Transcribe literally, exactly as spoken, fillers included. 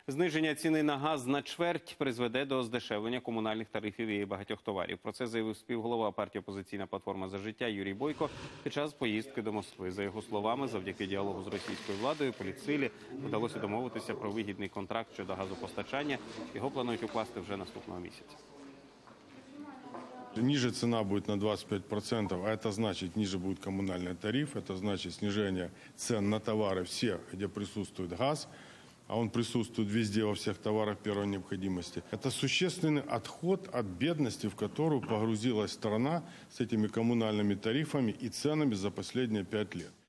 Зниження ціни на газ на чверть призведе до здешевлення комунальних тарифів і багатьох товарів. Про це заявив співголова партії «Опозиційна платформа за життя» Юрій Бойко під час поїздки до Москви. За його словами, завдяки діалогу з російською владою, політсилі вдалося домовитися про вигідний контракт щодо газопостачання. Його планують укласти вже наступного місяця. Ниже цена будет на двадцать пять процентов, а это значит, ниже будет коммунальный тариф, это значит снижение цен на товары все, где присутствует газ, а он присутствует везде, во всех товарах первой необходимости. Это существенный отход от бедности, в которую погрузилась страна с этими коммунальными тарифами и ценами за последние пять лет.